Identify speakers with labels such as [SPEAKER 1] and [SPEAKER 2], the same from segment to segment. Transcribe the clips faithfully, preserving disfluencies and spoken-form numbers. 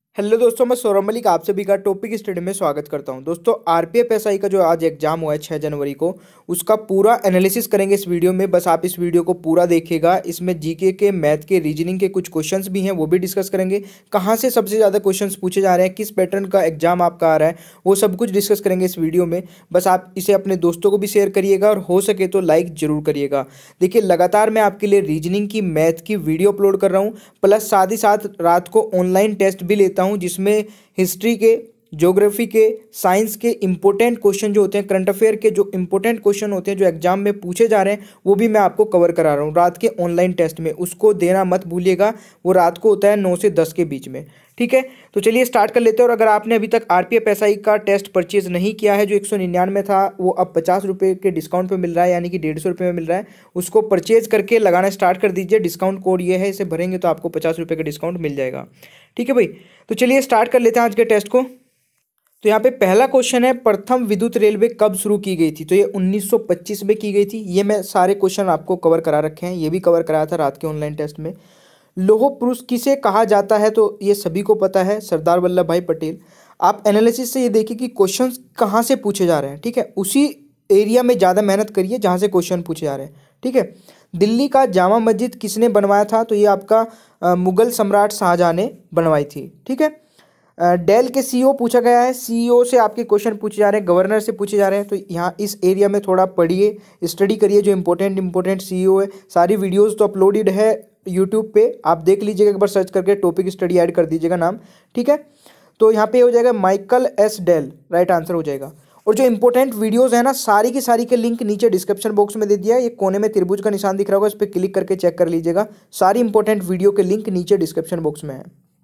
[SPEAKER 1] Hello दोस्तों, मैं सौरभ मलिक आप सभी का टॉपिक स्टडी में स्वागत करता हूं। दोस्तों, आरपीएफ एसआई का जो आज एग्जाम हुआ है छह जनवरी को, उसका पूरा एनालिसिस करेंगे इस वीडियो में। बस आप इस वीडियो को पूरा देखिएगा। इसमें जीके के, मैथ के, रीजनिंग के कुछ क्वेश्चंस भी हैं, वो भी डिस्कस करेंगे। कहाँ से सबसे ज़्यादा क्वेश्चंस पूछे जा रहे हैं, किस पैटर्न का एग्जाम आपका आ रहा है, वो सब कुछ डिस्कस करेंगे इस वीडियो में। बस आप इसे अपने दोस्तों को भी शेयर करिएगा और हो सके तो लाइक जरूर करिएगा। देखिए, लगातार मैं आपके लिए रीजनिंग की, मैथ की वीडियो अपलोड कर रहा हूँ, प्लस साथ ही साथ रात को ऑनलाइन टेस्ट भी लेता हूँ, जिसमें हिस्ट्री के, ज्योग्राफी के, साइंस के इंपॉर्टेंट क्वेश्चन जो होते हैं, करंट अफेयर के जो इंपॉर्टेंट क्वेश्चन होते हैं जो एग्जाम में पूछे जा रहे हैं, वो भी मैं आपको कवर करा रहा हूँ रात के ऑनलाइन टेस्ट में। उसको देना मत भूलिएगा। वो रात को होता है नौ से दस के बीच में। ठीक है, तो चलिए स्टार्ट कर लेते हैं। और अगर आपने अभी तक आरपीएफ एसआई का टेस्ट परचेज नहीं किया है, जो एक सौ निन्यानवे था, वो अब पचास रुपये के डिस्काउंट पे मिल रहा है, यानी कि डेढ़ सौ रुपये में मिल रहा है। उसको परचेज करके लगाना स्टार्ट कर दीजिए। डिस्काउंट कोड ये है, इसे भरेंगे तो आपको पचास रुपये का डिस्काउंट मिल जाएगा। ठीक है भाई, तो चलिए स्टार्ट कर लेते हैं आज के टेस्ट को। तो यहाँ पे पहला क्वेश्चन है, प्रथम विद्युत रेलवे कब शुरू की गई थी? तो ये उन्नीस सौ पच्चीस में की गई थी। ये मैं सारे क्वेश्चन आपको कवर करा रखे हैं, ये भी कवर कराया था रात के ऑनलाइन टेस्ट में। लौह पुरुष किसे कहा जाता है? तो ये सभी को पता है, सरदार वल्लभ भाई पटेल। आप एनालिसिस से ये देखिए कि क्वेश्चन कहाँ से पूछे जा रहे हैं। ठीक है, उसी एरिया में ज़्यादा मेहनत करिए जहाँ से क्वेश्चन पूछे जा रहे हैं। ठीक है, दिल्ली का जामा मस्जिद किसने बनवाया था? तो ये आपका अ, मुगल सम्राट शाहजहां ने बनवाई थी। ठीक है, डेल के सीईओ पूछा गया है। सीईओ से आपके क्वेश्चन पूछे जा रहे हैं, गवर्नर से पूछे जा रहे हैं। तो यहाँ इस एरिया में थोड़ा पढ़िए, स्टडी करिए, जो इंपॉर्टेंट इंपॉर्टेंट सीईओ है। सारी वीडियोस तो अपलोडेड है यूट्यूब पे, आप देख लीजिएगा, एक बार सर्च करके टॉपिक स्टडी ऐड कर दीजिएगा नाम। ठीक है, तो यहाँ पे हो जाएगा Michael S Dell, right answer हो जाएगा। और जो इंपॉर्टेंट वीडियोस है ना, सारी की सारी के लिंक नीचे डिस्क्रिप्शन बॉक्स में दे दिया है। ये कोने में त्रिभुज का निशान दिख रहा होगा, इस पर क्लिक करके चेक कर लीजिएगा। सारी इंपॉर्टेंट वीडियो के लिंक नीचे डिस्क्रिप्शन बॉक्स में है।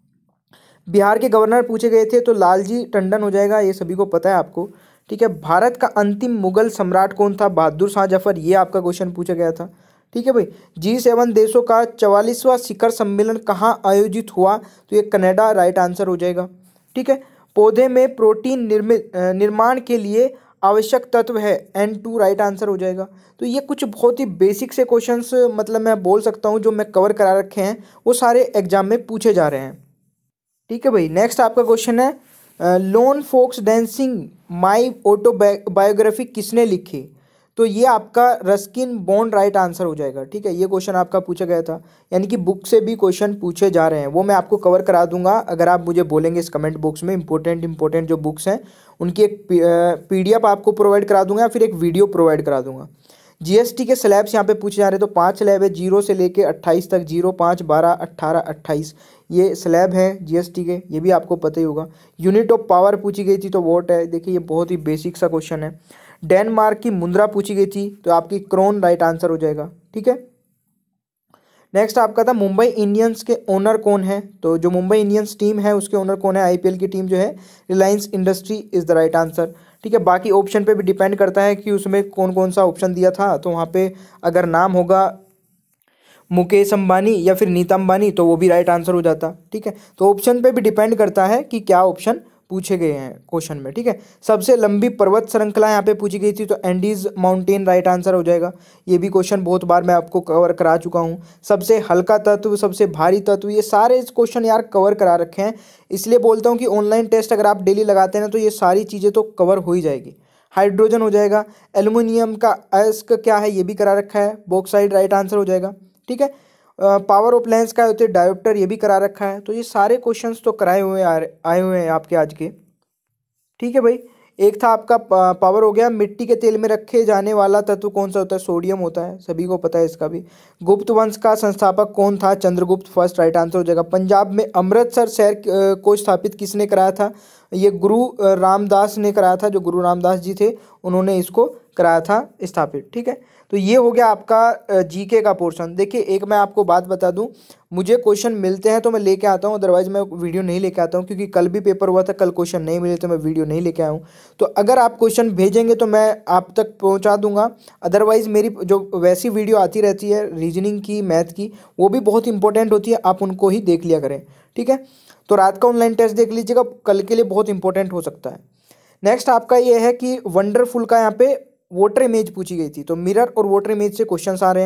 [SPEAKER 1] बिहार के गवर्नर पूछे गए थे, तो लालजी टंडन हो जाएगा, ये सभी को पता है आपको। ठीक है, भारत का अंतिम मुगल सम्राट कौन था? बहादुर शाह जफर, ये आपका क्वेश्चन पूछा गया था। ठीक है भाई, जी सेवन देशों का चवालीसवां शिखर सम्मेलन कहाँ आयोजित हुआ? तो ये कनाडा, राइट आंसर हो जाएगा। ठीक है, पौधे में प्रोटीन निर्मित निर्माण के लिए आवश्यक तत्व है एन टू, राइट आंसर हो जाएगा। तो ये कुछ बहुत ही बेसिक से क्वेश्चंस, मतलब मैं बोल सकता हूँ, जो मैं कवर करा रखे हैं, वो सारे एग्जाम में पूछे जा रहे हैं। ठीक है भाई, नेक्स्ट आपका क्वेश्चन है, lone fox dancing my autobiography किसने लिखी? तो ये आपका रस्किन बॉन्ड, राइट आंसर हो जाएगा। ठीक है, ये क्वेश्चन आपका पूछा गया था, यानी कि बुक से भी क्वेश्चन पूछे जा रहे हैं, वो मैं आपको कवर करा दूंगा अगर आप मुझे बोलेंगे इस कमेंट बॉक्स में। इंपॉर्टेंट इंपॉर्टेंट जो बुक्स हैं उनकी एक पीडीएफ आपको प्रोवाइड करा दूंगा, या फिर एक वीडियो प्रोवाइड करा दूंगा। जीएसटी के स्लैब्स यहाँ पे पूछे जा रहे हैं, तो पांच स्लैब है, जीरो से लेके अट्ठाईस तक, जीरो, पाँच, बारह, अट्ठारह, अट्ठाईस, ये स्लैब है जीएसटी के, ये भी आपको पता ही होगा। यूनिट ऑफ पावर पूछी गई थी, तो वोट है। देखिए, ये बहुत ही बेसिक सा क्वेश्चन है। डेनमार्क की मुद्रा पूछी गई थी, तो आपकी क्रोन, राइट आंसर हो जाएगा। ठीक है, नेक्स्ट आपका था, मुंबई इंडियंस के ओनर कौन है? तो जो मुंबई इंडियंस टीम है उसके ओनर कौन है? आईपीएल की टीम जो है, Reliance Industry is the right answer. ठीक है, बाकी ऑप्शन पे भी डिपेंड करता है कि उसमें कौन कौन सा ऑप्शन दिया था। तो वहाँ पे अगर नाम होगा मुकेश अंबानी या फिर नीता अंबानी, तो वो भी राइट आंसर हो जाता। ठीक है, तो ऑप्शन पे भी डिपेंड करता है कि क्या ऑप्शन पूछे गए हैं क्वेश्चन में। ठीक है, सबसे लंबी पर्वत श्रृंखला यहाँ पे पूछी गई थी, तो एंडीज माउंटेन, राइट आंसर हो जाएगा। ये भी क्वेश्चन बहुत बार मैं आपको कवर करा चुका हूँ। सबसे हल्का तत्व, सबसे भारी तत्व, ये सारे क्वेश्चन यार कवर करा रखे हैं। इसलिए बोलता हूँ कि ऑनलाइन टेस्ट अगर आप डेली लगाते हैं ना, तो ये सारी चीज़ें तो कवर हो ही जाएगी। हाइड्रोजन हो जाएगा। एल्युमिनियम का अयस्क क्या है? ये भी करा रखा है। बॉक्साइड, राइट आंसर हो जाएगा। ठीक है, पावर ऑफ लेंस का होते हैं डायोप्टर, ये भी करा रखा है। तो ये सारे क्वेश्चंस तो कराए हुए आए हुए हैं आपके आज के। ठीक है भाई, एक था आपका पावर हो गया। मिट्टी के तेल में रखे जाने वाला तत्व कौन सा होता है? सोडियम होता है, सभी को पता है इसका भी। गुप्त वंश का संस्थापक कौन था? चंद्रगुप्त फर्स्ट, राइट आंसर हो जाएगा। पंजाब में अमृतसर शहर को स्थापित किसने कराया था? ये गुरु रामदास ने कराया था, जो गुरु रामदास जी थे, उन्होंने इसको कराया था स्थापित। ठीक है, तो ये हो गया आपका जीके का पोर्शन। देखिए, एक मैं आपको बात बता दूं, मुझे क्वेश्चन मिलते हैं तो मैं लेके आता हूं, अदरवाइज मैं वीडियो नहीं लेके आता हूं, क्योंकि कल भी पेपर हुआ था, कल क्वेश्चन नहीं मिले तो मैं वीडियो नहीं लेके आया हूं। तो अगर आप क्वेश्चन भेजेंगे तो मैं आप तक पहुंचा दूंगा। अदरवाइज मेरी जो वैसी वीडियो आती रहती है रीजनिंग की, मैथ की, वो भी बहुत इंपॉर्टेंट होती है, आप उनको ही देख लिया करें। ठीक है, तो रात का ऑनलाइन टेस्ट देख लीजिएगा, कल के लिए बहुत इंपॉर्टेंट हो सकता है। नेक्स्ट आपका ये है कि वंडरफुल का यहाँ पे वाटर इमेज पूछी गई थी, तो मिरर और वाटर इमेज से क्वेश्चंस आ रहे हैं।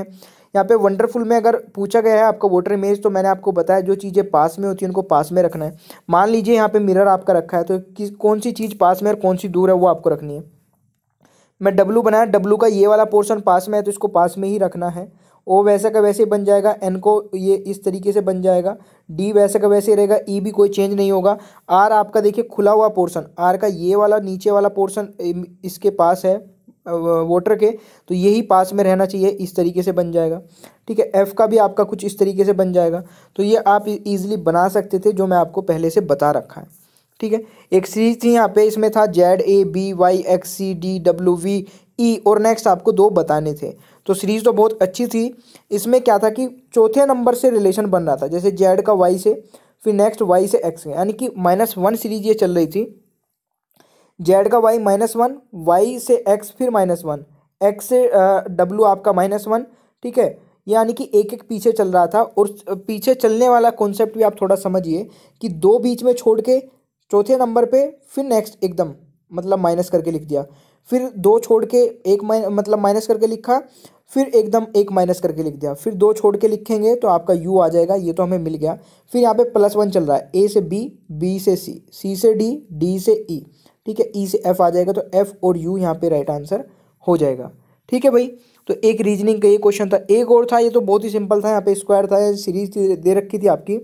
[SPEAKER 1] यहाँ पे वंडरफुल में अगर पूछा गया है आपका वाटर इमेज, तो मैंने आपको बताया जो चीज़ें पास में होती हैं उनको पास में रखना है। मान लीजिए यहाँ पे मिरर आपका रखा है, तो किस कौन सी चीज़ पास में और कौन सी दूर है वो आपको रखनी है। मैं डब्लू बनाया, डब्लू का ये वाला पोर्शन पास में है तो इसको पास में ही रखना है। ओ वैसा का वैसे ही बन जाएगा, एन को ये इस तरीके से बन जाएगा, डी वैसा का वैसे ही रहेगा, ई भी कोई चेंज नहीं होगा। आर आपका देखिए खुला हुआ पोर्शन, आर का ये वाला नीचे वाला पोर्शन इसके पास है वाटर के, तो यही पास में रहना चाहिए, इस तरीके से बन जाएगा। ठीक है, एफ का भी आपका कुछ इस तरीके से बन जाएगा। तो ये आप इजीली बना सकते थे, जो मैं आपको पहले से बता रखा है। ठीक है, एक सीरीज थी यहाँ पे, इसमें था Z A B Y X C D W V E, और नेक्स्ट आपको दो बताने थे। तो सीरीज तो बहुत अच्छी थी। इसमें क्या था कि चौथे नंबर से रिलेशन बन रहा था, जैसे जेड का वाई से, फिर नेक्स्ट वाई से एक्स में, यानी कि माइनस वन सीरीज ये चल रही थी। जेड का वाई माइनस वन, वाई से एक्स फिर माइनस वन, एक्स से डब्ल्यू आपका माइनस वन। ठीक है, यानी कि एक एक पीछे चल रहा था। और पीछे चलने वाला कॉन्सेप्ट भी आप थोड़ा समझिए कि दो बीच में छोड़ के चौथे नंबर पे फिर नेक्स्ट एकदम मतलब माइनस करके लिख दिया, फिर दो छोड़ के एक माइन मतलब माइनस करके लिखा, फिर एकदम एक माइनस करके लिख दिया, फिर दो छोड़ के लिखेंगे तो आपका यू आ जाएगा। ये तो हमें मिल गया। फिर यहाँ पे प्लस वन चल रहा है, ए से बी, बी से सी, सी से डी, डी से ई। ठीक है, ई से एफ आ जाएगा, तो एफ और यू यहाँ पे राइट आंसर हो जाएगा। ठीक है भाई, तो एक रीजनिंग का ये क्वेश्चन था। एक और था, ये तो बहुत ही सिंपल था, यहाँ पे स्क्वायर था, सीरीज दे रखी थी आपकी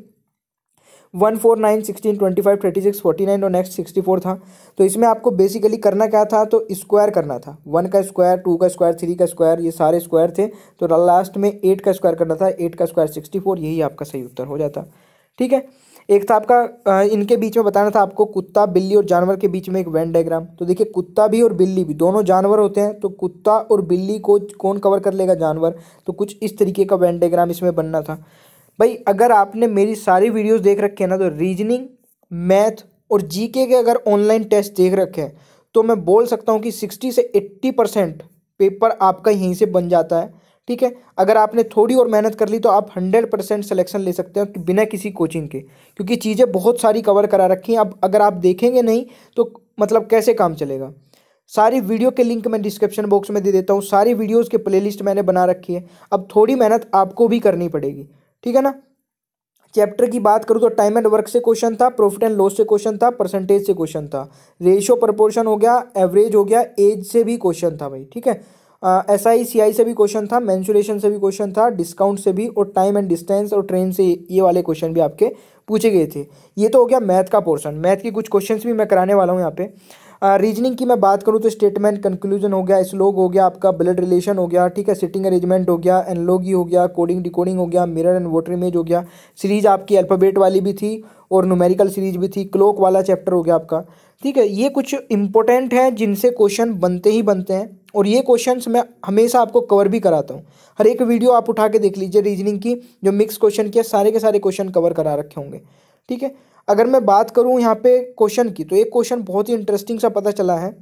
[SPEAKER 1] one four nine sixteen twenty five thirty six forty nine और नेक्स्ट सिक्सटी फोर था। तो इसमें आपको बेसिकली करना क्या था, तो स्क्वायर करना था। वन का स्क्वायर, टू का स्क्वायर, थ्री का स्क्वायर, ये सारे स्क्वायर थे। तो लास्ट में एट का स्क्वायर करना था, एट का स्क्वायर सिक्सटी फोर, यही आपका सही उत्तर हो जाता। ठीक है, एक था आपका इनके बीच में बताना था आपको, कुत्ता बिल्ली और जानवर के बीच में एक वेन डायग्राम। तो देखिए कुत्ता भी और बिल्ली भी दोनों जानवर होते हैं, तो कुत्ता और बिल्ली को कौन कवर कर लेगा, जानवर। तो कुछ इस तरीके का वेन डायग्राम इसमें बनना था। भाई अगर आपने मेरी सारी वीडियोस देख रखे हैं ना, तो रीजनिंग, मैथ और जीके के अगर ऑनलाइन टेस्ट देख रखे हैं, तो मैं बोल सकता हूँ कि सिक्सटी से एट्टी परसेंट पेपर आपका यहीं से बन जाता है। ठीक है, अगर आपने थोड़ी और मेहनत कर ली तो आप हंड्रेड परसेंट सिलेक्शन ले सकते हैं बिना किसी कोचिंग के, क्योंकि चीज़ें बहुत सारी कवर करा रखी हैं। अब अगर आप देखेंगे नहीं तो मतलब कैसे काम चलेगा। सारी वीडियो के लिंक मैं डिस्क्रिप्शन बॉक्स में दे देता हूँ, सारी वीडियोज़ के प्लेलिस्ट मैंने बना रखी है। अब थोड़ी मेहनत आपको भी करनी पड़ेगी। ठीक है ना। चैप्टर की बात करूँ तो टाइम एंड वर्क से क्वेश्चन था, प्रॉफिट एंड लॉस से क्वेश्चन था, परसेंटेज से क्वेश्चन था, रेशियो प्रपोर्शन हो गया, एवरेज हो गया, एज से भी क्वेश्चन था भाई। ठीक है, एस आई सी आई से भी क्वेश्चन था, मेंसुरेशन से भी क्वेश्चन था, डिस्काउंट से भी, और टाइम एंड डिस्टेंस और ट्रेन से ये वाले क्वेश्चन भी आपके पूछे गए थे। ये तो हो गया मैथ का पोर्शन। मैथ की कुछ क्वेश्चंस भी मैं कराने वाला हूँ यहाँ पे। रीजनिंग की मैं बात करूँ तो स्टेटमेंट, कंक्लूजन हो गया, स्लोग हो गया, आपका ब्लड रिलेशन हो गया। ठीक है, सिटिंग अरेंजमेंट हो गया, एनालॉजी हो गया, कोडिंग डिकोडिंग हो गया, मिरर एंड वाटर इमेज हो गया। सीरीज आपकी अल्फ़ाबेट वाली भी थी और न्यूमेरिकल सीरीज भी थी, क्लॉक वाला चैप्टर हो गया आपका। ठीक है, ये कुछ इंपॉर्टेंट हैं जिनसे क्वेश्चन बनते ही बनते हैं, और ये क्वेश्चंस मैं हमेशा आपको कवर भी कराता हूँ। हर एक वीडियो आप उठा के देख लीजिए, रीजनिंग की जो मिक्स क्वेश्चन किया, सारे के सारे क्वेश्चन कवर करा रखे होंगे। ठीक है, अगर मैं बात करूँ यहाँ पे क्वेश्चन की, तो एक क्वेश्चन बहुत ही इंटरेस्टिंग सा पता चला है।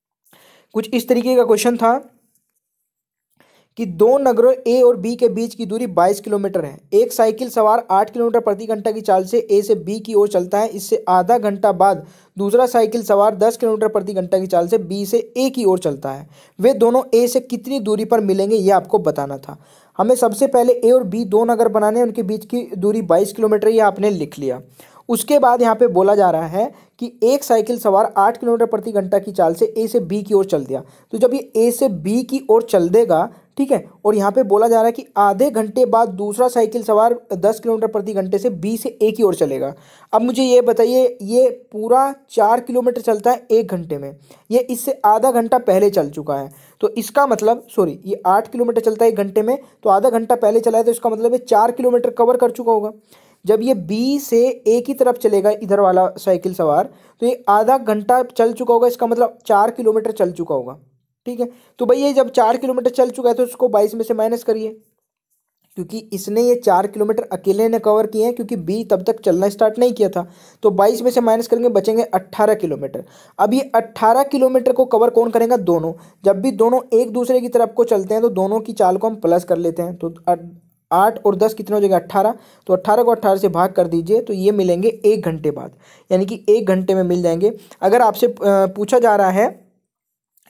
[SPEAKER 1] कुछ इस तरीके का क्वेश्चन था कि दो नगरों ए और बी के बीच की दूरी बाईस किलोमीटर है। एक साइकिल सवार आठ किलोमीटर प्रति घंटा की चाल से ए से बी की ओर चलता है। इससे आधा घंटा बाद दूसरा साइकिल सवार दस किलोमीटर प्रति घंटा की चाल से बी से ए की ओर चलता है। वे दोनों ए से कितनी दूरी पर मिलेंगे, ये आपको बताना था। हमें सबसे पहले ए और बी दो नगर बनाने हैं, उनके बीच की दूरी बाईस किलोमीटर, ये आपने लिख लिया। उसके बाद यहाँ पे बोला जा रहा है कि एक साइकिल सवार आठ किलोमीटर प्रति घंटा की चाल से ए से बी की ओर चल दिया। तो जब ये ए से बी की ओर चल देगा, ठीक है, और यहाँ पे बोला जा रहा है कि आधे घंटे बाद दूसरा साइकिल सवार दस किलोमीटर प्रति घंटे से बी से ए की ओर चलेगा। अब मुझे ये बताइए, ये पूरा चार किलोमीटर चलता है एक घंटे में, ये इससे आधा घंटा पहले चल चुका है। तो इसका मतलब, सॉरी, ये आठ किलोमीटर चलता है एक घंटे में, तो आधा घंटा पहले चला है, तो इसका मतलब ये चार किलोमीटर कवर कर चुका होगा। जब ये बी से ए की तरफ चलेगा इधर वाला साइकिल सवार, तो ये आधा घंटा चल चुका होगा, इसका मतलब चार किलोमीटर चल चुका होगा। ठीक है, तो भाई ये जब चार किलोमीटर चल चुका है तो इसको बाईस में से माइनस करिए, क्योंकि इसने ये चार किलोमीटर अकेले ने कवर किए हैं, क्योंकि बी तब तक चलना स्टार्ट नहीं किया था। तो बाईस में से माइनस करेंगे, बचेंगे अट्ठारह किलोमीटर। अब ये अट्ठारह किलोमीटर को कवर कौन करेगा, दोनों। जब भी दोनों एक दूसरे की तरफ को चलते हैं तो दोनों की चाल को हम प्लस कर लेते हैं। तो आठ और दस कितना हो जाएगा, अट्ठारह। तो अट्ठारह को अट्ठारह से भाग कर दीजिए, तो ये मिलेंगे एक घंटे बाद, यानी कि एक घंटे में मिल जाएंगे। अगर आपसे पूछा जा रहा है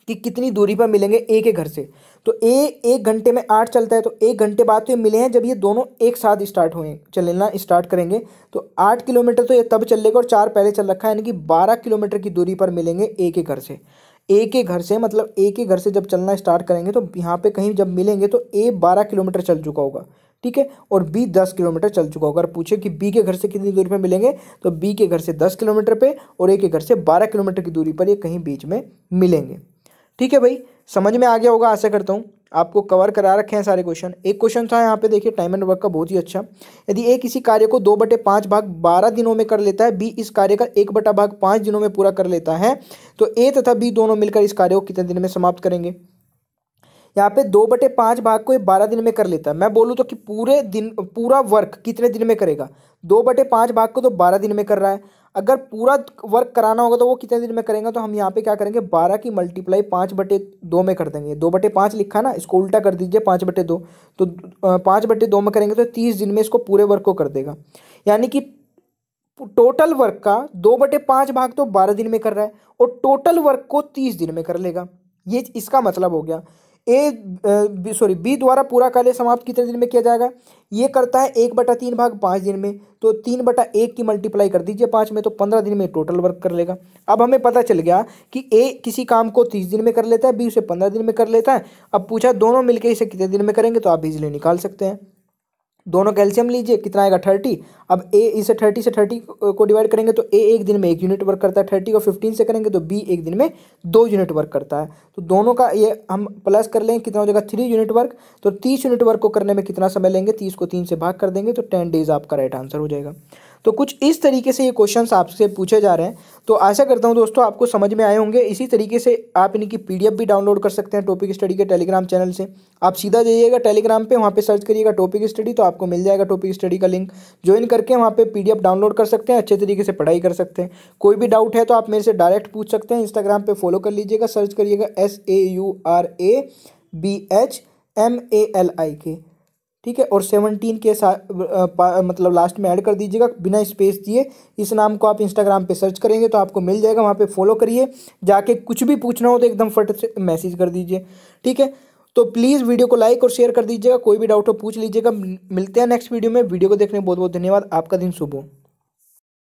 [SPEAKER 1] कि कितनी दूरी पर मिलेंगे ए के घर से। तो ए एक घंटे में आठ चलता है, तो एक घंटे बाद तो ये मिले हैं जब ये दोनों एक साथ स्टार्ट हुए चलना स्टार्ट करेंगे। तो आठ किलोमीटर तो ये तब चलेगा और चार पहले चल रखा है, यानी कि बारह किलोमीटर की दूरी पर मिलेंगे ए के घर से। ए के घर से मतलब ए के घर से जब चलना स्टार्ट करेंगे तो यहाँ पे कहीं जब मिलेंगे तो ए बारह किलोमीटर चल चुका होगा, ठीक है, और बी दस किलोमीटर चल चुका होगा। अगर पूछे कि बी के घर से कितनी दूरी पर मिलेंगे तो बी के घर से दस किलोमीटर पे और ए के घर से बारह किलोमीटर की दूरी पर ये कहीं बीच में मिलेंगे। ठीक है भाई, समझ में आ गया होगा, आशा करता हूँ। आपको कवर करा रखे हैं सारे क्वेश्चन। एक क्वेश्चन था यहाँ पे देखिए टाइम एंड वर्क का, बहुत ही अच्छा। यदि ए किसी कार्य को दो बटे पाँच भाग बारह दिनों में कर लेता है, बी इस कार्य का एक बटा भाग पाँच दिनों में पूरा कर लेता है, तो ए तथा बी दोनों मिलकर इस कार्य को कितने दिन में समाप्त करेंगे। यहाँ पे दो बटे पाँच भाग को ये बारह दिन में कर लेता है। मैं बोलूँ तो कि पूरे दिन पूरा वर्क कितने दिन में करेगा। दो बटे पाँच भाग को तो बारह दिन में कर रहा है, अगर पूरा वर्क कराना होगा तो वो कितने दिन में करेंगे। तो हम यहाँ पे क्या करेंगे, बारह की मल्टीप्लाई पाँच बटे दो में कर देंगे। दो बटे पाँच लिखा ना, इसको उल्टा कर दीजिए, पाँच बटे दो, तो पाँच बटे दो में करेंगे तो तीस दिन में इसको पूरे वर्क को कर देगा। यानी कि टोटल वर्क का दो बटे पाँच भाग तो बारह दिन में कर रहा है और टोटल वर्क को तीस दिन में कर लेगा। ये इसका मतलब हो गया। ए सॉरी बी द्वारा पूरा कार्य समाप्त कितने दिन में किया जाएगा। ये करता है एक बटा तीन भाग पाँच दिन में, तो तीन बटा एक की मल्टीप्लाई कर दीजिए पाँच में, तो पंद्रह दिन में टोटल वर्क कर लेगा। अब हमें पता चल गया कि ए किसी काम को तीस दिन में कर लेता है, बी उसे पंद्रह दिन में कर लेता है। अब पूछा दोनों मिलकर इसे कितने दिन में करेंगे, तो आप इजीली निकाल सकते हैं। दोनों कैल्शियम लीजिए, कितना आएगा थर्टी। अब ए इसे थर्टी से थर्टी को डिवाइड करेंगे तो ए एक दिन में एक यूनिट वर्क करता है, थर्टी को फिफ्टीन से करेंगे तो बी एक दिन में दो यूनिट वर्क करता है। तो दोनों का ये हम प्लस कर लेंगे, कितना हो जाएगा थ्री यूनिट वर्क। तो तीस यूनिट वर्क को करने में कितना समय लेंगे, तीस को तीन से भाग कर देंगे तो टेन डेज आपका राइट आंसर हो जाएगा। तो कुछ इस तरीके से ये क्वेश्चंस आपसे पूछे जा रहे हैं। तो आशा करता हूँ दोस्तों आपको समझ में आए होंगे। इसी तरीके से आप इनकी पीडीएफ भी डाउनलोड कर सकते हैं टॉपिक स्टडी के टेलीग्राम चैनल से। आप सीधा जाइएगा टेलीग्राम पे, वहाँ पे सर्च करिएगा टॉपिक स्टडी, तो आपको मिल जाएगा टॉपिक स्टडी का लिंक। ज्वाइन करके वहाँ पे पीडीएफ डाउनलोड कर सकते हैं, अच्छे तरीके से पढ़ाई कर सकते हैं। कोई भी डाउट है तो आप मेरे से डायरेक्ट पूछ सकते हैं। इंस्टाग्राम पे फॉलो कर लीजिएगा, सर्च करिएगा S A U R A B H M A L I के, ठीक है, और सेवनटीन के साथ मतलब लास्ट में ऐड कर दीजिएगा बिना स्पेस दिए। इस नाम को आप इंस्टाग्राम पे सर्च करेंगे तो आपको मिल जाएगा, वहाँ पे फॉलो करिए। जाके कुछ भी पूछना हो तो एकदम फट से मैसेज कर दीजिए, ठीक है। तो प्लीज़ वीडियो को लाइक और शेयर कर दीजिएगा, कोई भी डाउट हो पूछ लीजिएगा। मिलते हैं नेक्स्ट वीडियो में। वीडियो को देखने में बहुत बहुत धन्यवाद। आपका दिन शुभ हो।